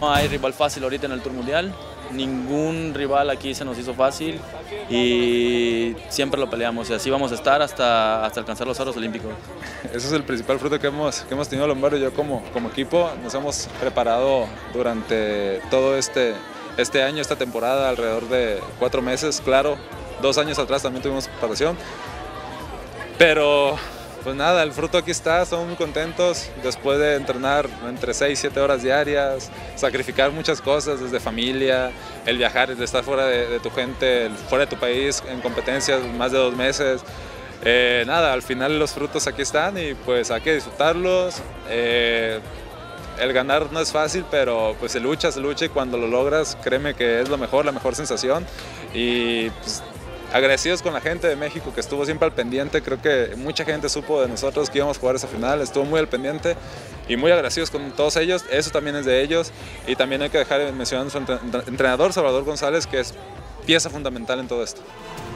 No hay rival fácil ahorita en el Tour Mundial, ningún rival aquí se nos hizo fácil y siempre lo peleamos y así vamos a estar hasta alcanzar los oros olímpicos. Ese es el principal fruto que hemos tenido Lombardo y yo como equipo. Nos hemos preparado durante todo este año, esta temporada, alrededor de 4 meses, claro. 2 años atrás también tuvimos preparación, pero pues nada, el fruto aquí está, estamos muy contentos después de entrenar entre 6 y 7 horas diarias, sacrificar muchas cosas desde familia, el viajar, el estar fuera de tu gente, fuera de tu país en competencias más de 2 meses. Nada, al final los frutos aquí están y pues hay que disfrutarlos. El ganar no es fácil, pero pues se lucha y cuando lo logras, créeme que es la mejor sensación. Y pues, agradecidos con la gente de México que estuvo siempre al pendiente. Creo que mucha gente supo de nosotros que íbamos a jugar esa final, estuvo muy al pendiente y muy agradecidos con todos ellos. Eso también es de ellos y también hay que dejar de mencionar a nuestro entrenador Salvador González, que es pieza fundamental en todo esto.